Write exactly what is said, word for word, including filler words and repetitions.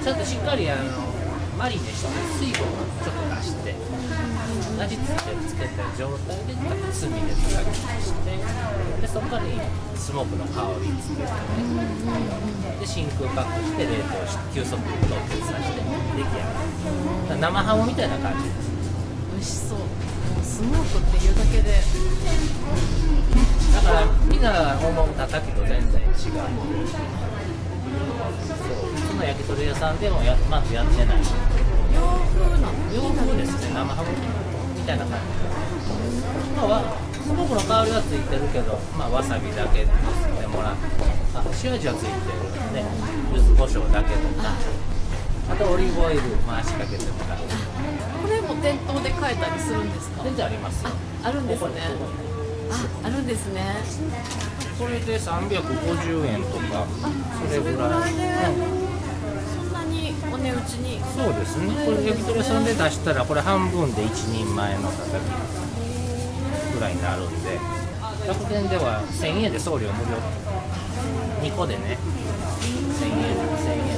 ちゃんとしっかりあのマリネして水分をちょっと出して味付けつけた状態で炭で叩きしてでそこからスモークの香りつけてねで真空パックして冷凍して急速凍結させて出来上がる生ハムみたいな感じです。 美味しそう。もうスモークっていうだけでだからみんなが思う叩きと全然違う。そうその焼き鳥屋さんでもやまずやってない洋風なの。 洋風ですね。生ハムみたいな感じ、まあ、わスモークの香りはついてるけど、まあ、わさびだけでもらってあ塩味はついてるんで柚子胡椒だけとかあとオリーブオイル回しかけてもらってこれも店頭で買えたりするんですか？ 全然ありますよ。 あ、あるんですね。 ここあ、あるんですね。 これでさんびゃくごじゅうえんとかそれぐらい、 それぐらいで、そんなにお値打ちに。 そうですね。これ焼き鳥屋さんで出したらこれ半分でいちにんまえのたたきぐらいになるんで楽天ではせんえんで送料無料にこでねせんえんせんえん